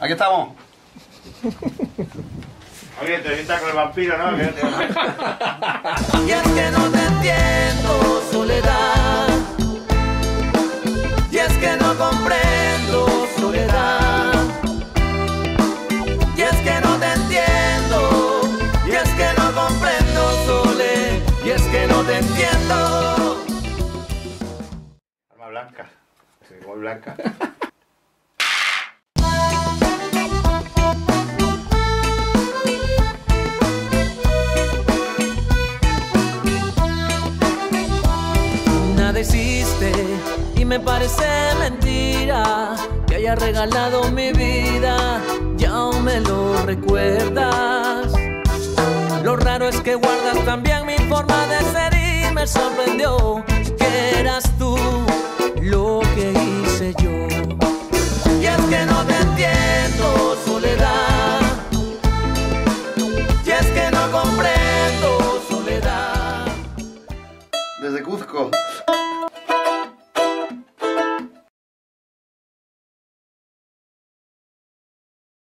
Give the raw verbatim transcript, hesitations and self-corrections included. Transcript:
Aquí estamos. Oye, entrevista con el vampiro, ¿no? Y es que no te entiendo, soledad. Y es que no comprendo, soledad. Y es que no te entiendo. Y es que no comprendo, sole. Y es que no te entiendo. Arma blanca. Sí, muy blanca. Nada existe y me parece mentira que haya regalado mi vida, ya aún me lo recuerdas. Lo raro es que guardas también mi forma de ser y me sorprendió que eras tú lo que hice yo. Y es que no te entiendo, soledad. Y es que no comprendo, soledad. Desde Cuzco.